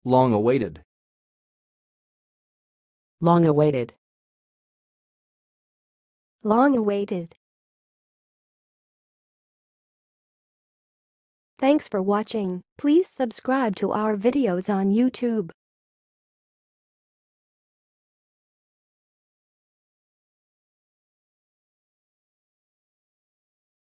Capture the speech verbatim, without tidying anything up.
Long awaited. Long awaited. Long awaited. Thanks for watching. Please subscribe to our videos on YouTube.